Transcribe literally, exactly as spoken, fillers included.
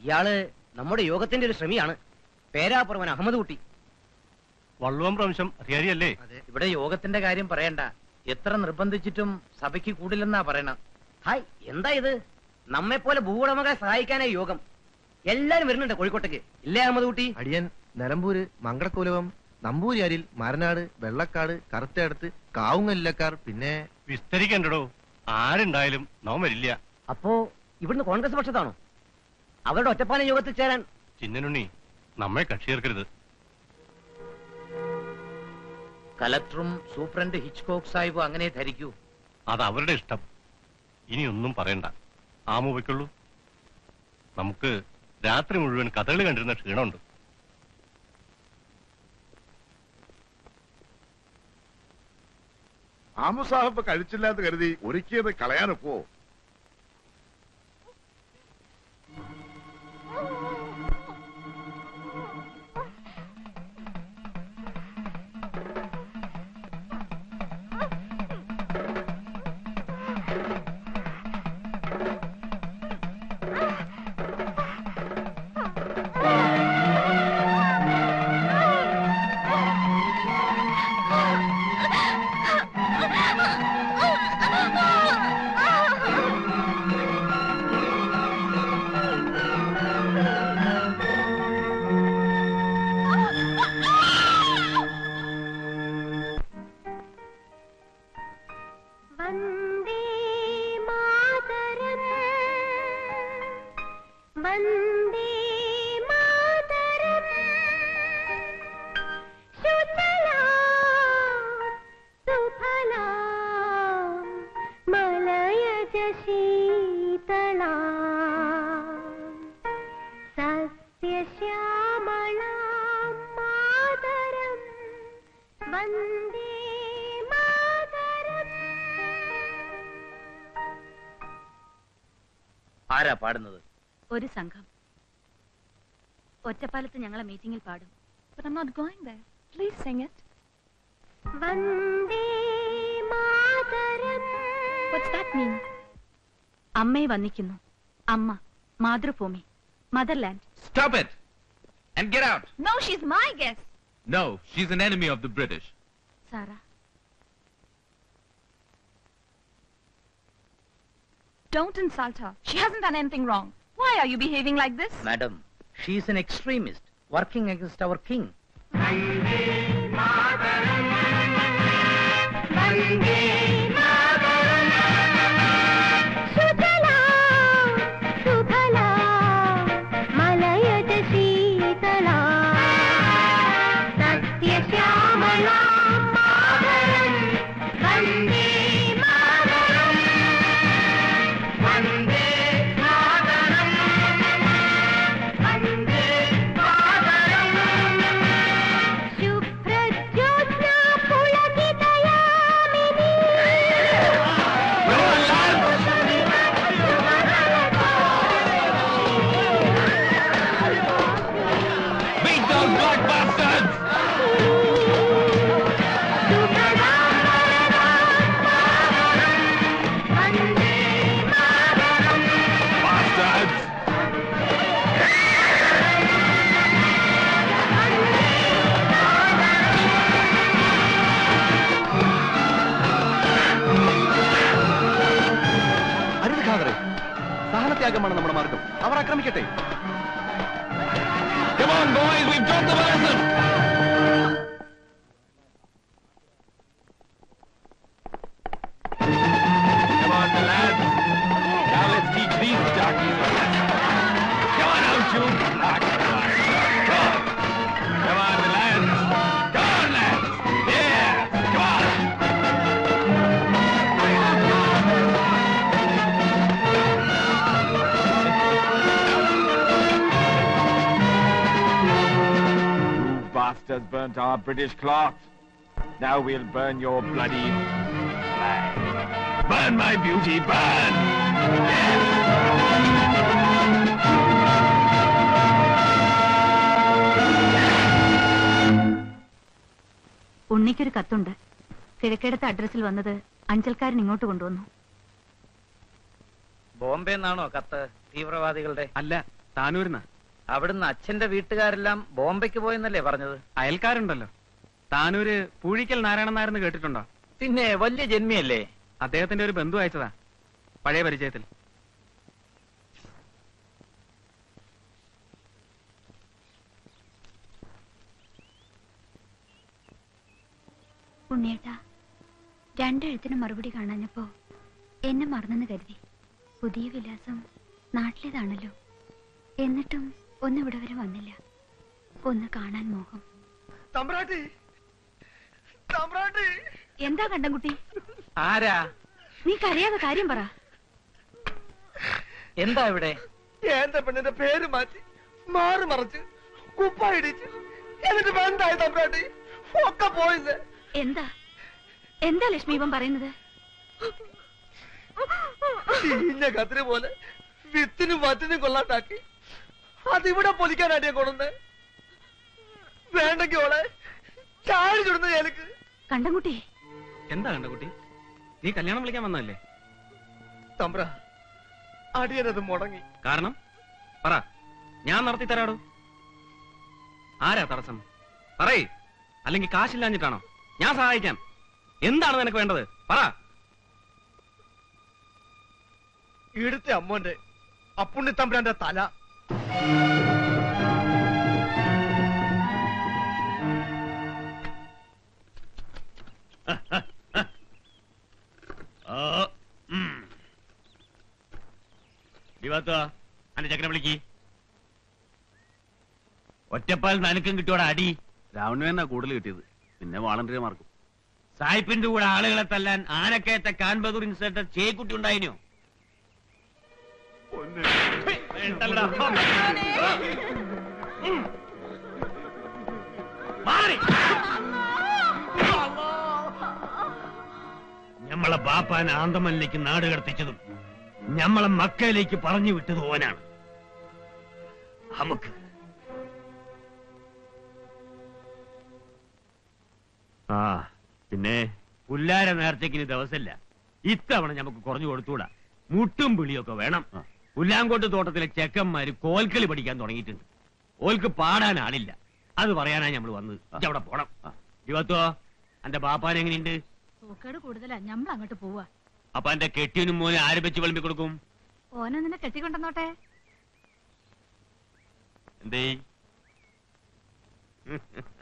ഇയാള് നമ്മുടെ യോഗത്തിന്റെ ഒരു ശ്രമിയാണ്. പേരാപ്പുറവൻ അഹമ്മദ് കുട്ടി. വള്ളുവം പ്രവംശം അധികാരിയല്ലേ? ഇവിടെ യോഗത്തിന്റെ കാര്യം പറയണ്ട. എത്ര നിർബന്ധിച്ചിട്ടും സഭയ്ക്ക് കൂടില്ലെന്നാ പറയണം. ഹായ്, എന്താ ഇത്? നമ്മെ പോലെ ഭൂവുടമകളെ സഹായിക്കാനായി യോഗം. എല്ലാരും വരുന്നുണ്ട് കോഴിക്കോട്ടേക്ക്, ഇല്ലേ അഹമ്മദ് കുട്ടി? അടിയൻ നിലമ്പൂര്, മങ്കടക്കുലവം, നമ്പൂരിയാരിൽ, മരനാട്, വെള്ളക്കാട്, കറുത്തടുത്ത്, കാവുങ്ങല്ലക്കാർ, പിന്നെ വിസ്തരിക്കണ്ടോ? ആരുണ്ടായാലും നാം വരില്ല. അപ്പോ ഇവിടുന്ന് കോൺഗ്രസ് പക്ഷത്താണോ? അവരുടെ ഒറ്റപ്പാലം യോഗത്തിൽ ചേരാൻ ചിന്നനുണ്ണി നമ്മെ കക്ഷി ചേർക്കരുത്. കലക്ടറും സൂപ്രണ്ട് ഹിച്ച്കോക്ക് സാഹിബും അങ്ങനെ ധരിക്കൂ. അത് അവരുടെ ഇഷ്ടം. ഇനിയൊന്നും പറയണ്ട, ആമു വയ്ക്കുള്ളൂ. നമുക്ക് രാത്രി മുഴുവൻ കഥകളി കണ്ടിരുന്ന ക്ഷീണമുണ്ട്. ആമു സാഹിബ് കഴിച്ചില്ലാന്ന് കരുതി ഒരുക്കിയത് കളയാനൊപ്പോ? ആരാ പാടുന്നത്? ഒരു സംഘം ഒറ്റപ്പാലത്ത് ഞങ്ങളെ മീറ്റിംഗിൽ പാടും. But I'm not going there. Please sing it. Vande Mataram. What's that mean? അമ്മയെ വന്ദിക്കുന്നു. അമ്മ, മാതൃഭൂമി, motherland. Stop it and get out. No, she's my guest. No, she's an enemy of the British. Sarah. Don't insult her. She hasn't done anything wrong. Why are you behaving like this? Madam, she is an extremist working against our king. സഹനത്യാഗമാണ് നമ്മുടെ മാർഗം. അവർ ആക്രമിക്കട്ടെ. Come on, boys, we've got the lesson. Come on, the lads. Now let's teach these darkies a lesson. Come on out, you black guys. Come on. Come on, the lads. Come on, lads. Yeah, come on. Bastards burnt our British cloth. Now we'll burn your bloody flag. Burn my beauty, burn. ഉണ്ണിക്കൊരു കത്തുണ്ട്. കിഴക്കേടത്തെ അഡ്രസ്സിൽ വന്നത് അഞ്ചൽക്കാരൻ ഇങ്ങോട്ട് കൊണ്ടുവന്നു. ബോംബെ നിന്നാണോ കത്ത്? തീവ്രവാദികളുടെ അല്ല, താനൂരിന്നാ. അവിടുന്ന് അച്ഛന്റെ വീട്ടുകാരെല്ലാം ബോംബെക്ക് പോയെന്നല്ലേ പറഞ്ഞത്? അയൽക്കാരുണ്ടല്ലോ. താനൂര് പൂഴിക്കൽ നാരായണൻ നായരെന്ന് കേട്ടിട്ടുണ്ടോ? പിന്നെ വലിയ ജന്മിയല്ലേ? അദ്ദേഹത്തിന്റെ ഒരു ബന്ധു അയച്ചതാ, പഴയ പരിചയത്തിൽ. ഉണ്ണിയേട്ടാ, രണ്ടെഴുത്തിന് മറുപടി കാണാഞ്ഞപ്പോ എന്നെ മറന്നെന്ന് കരുതി. പുതിയ വിലാസം നാട്ടിലേതാണല്ലോ. എന്നിട്ടും ഒന്ന് ഇവിടെ വരെ വന്നില്ല. ഒന്ന് കാണാൻ മോഹം. എന്താ കണ്ടൻകുട്ടി? ആരാ? നീ കരയാതെ കാര്യം പറ. എന്താ ഇവിടെ? എന്റെ പെണ്ണിന്റെ പേര് മാറ്റി മാറി മറിച്ച് കുപ്പായിടിച്ച് എന്നിട്ട് ബന്ധായി തമ്പ്രാട്ടി ഒക്കെ പോയില്ലേ? എന്താ എന്താ ലക്ഷ്മി ഇവൻ പറയുന്നത്? ചീഞ്ഞ കത്തിരി പോലെ വിത്തിനും വറ്റിനും കൊള്ളാണ്ടാക്കി അതിവിടെ പൊലിക്കാനാട്ടിയ കൊണ്ടുവന്ന് വേണ്ടെങ്കി ഓളെ ചാടി ചുടുന്ന ചേലക്ക്. കണ്ടൻകുട്ടി, എന്താ കണ്ടൻകുട്ടി? നീ കല്യാണം വിളിക്കാൻ വന്നതല്ലേ? തമ്പ്ര, അടിയനത് മുടങ്ങി. കാരണം പറ, ഞാൻ നടത്തി തരാടോ. ആരാ തടസ്സം? പറയ്. അല്ലെങ്കിൽ കാശില്ലാഞ്ഞിട്ടാണോ? ഞാൻ സഹായിക്കാം. എന്താണ് നിനക്ക് വേണ്ടത്? പറ. ഇവിടുത്തെ അമ്മോന്റെ അപ്പുണ്ണി തമ്പ്രാന്റെ തല. അന്റെ ചക്കനെ വിളിക്ക്. ഒറ്റപ്പാൽ നനക്കും കിട്ടിയോടെ അടി. രാവണു തന്നെ കൂടുതൽ കിട്ടിയത്, പിന്നെ വാളണ്ടിയർമാർക്കും. സായിപ്പിന്റെ കൂടെ ആളുകളെ തല്ലാൻ ആനക്കയത്തെ കാൻബദൂർ ഇൻസ്പെക്ടർ ചേക്കുട്ടി ഉണ്ടായിനോ? ഞമ്മളെ ബാപ്പാൻ ആന്തമല്ലിലേക്ക് നാട് കടത്തിച്ചതും ഞമ്മളെ മക്കയിലേക്ക് പറഞ്ഞു വിട്ടത് ഓനാണ്. നമുക്ക് ആ പിന്നെ പുല്ലാര നേർച്ചയ്ക്കിന് ദിവസമില്ല. ഇത്തവണ നമുക്ക് കുറഞ്ഞു കൊടുത്തൂടാ. മുട്ടും പിളിയൊക്കെ വേണം. പുല്ലാങ്കോട്ട് തോട്ടത്തിലെ ചെക്കന്മാര് കോൽക്കളി പഠിക്കാൻ തുടങ്ങിയിട്ടുണ്ട്. ഓൽക്ക് പാടാൻ ആളില്ല. അത് പറയാനാ നമ്മൾ വന്നത്. അവിടെ പോണം. ഇരുപത്തോ എന്റെ ബാപ്പാൻ എങ്ങനെയുണ്ട്? സൂക്കേട് കൂടുതലാ, നമ്മൾ അങ്ങോട്ട് പോവാ. അപ്പൊ എന്റെ കെട്ടിയനും മോനെ ആര് വെച്ച് വിളമ്പി കൊടുക്കും? ഓനെ നിന്നെ കെട്ടിക്കൊണ്ടെന്നോട്ടെ. എന്തേ